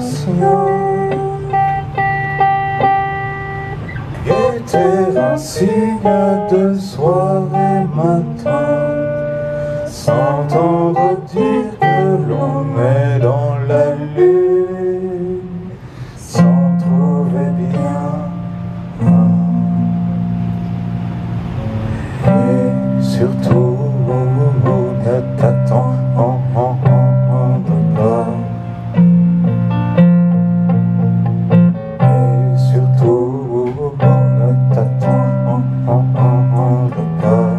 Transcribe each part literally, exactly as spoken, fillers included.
impatient, guetter un signe de soirée matin, s'entendre dire que l'on est dans la lune, s'en trouver bien. Et surtout, ne t'attends pas. Et surtout, ne t'attends pas.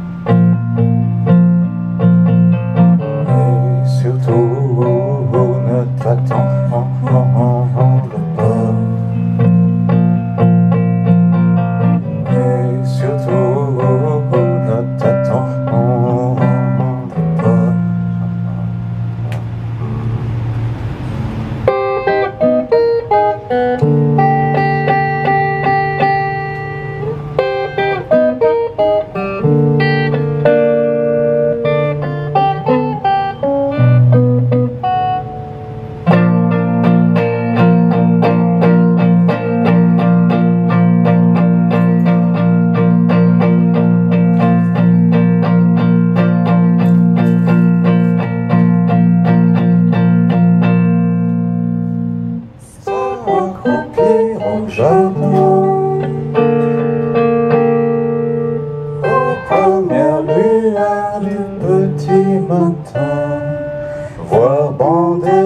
Et surtout, ne t'attends pas. Et surtout, ne t'attends pas. Au jardin, aux premières lueurs du petit matin, voir bander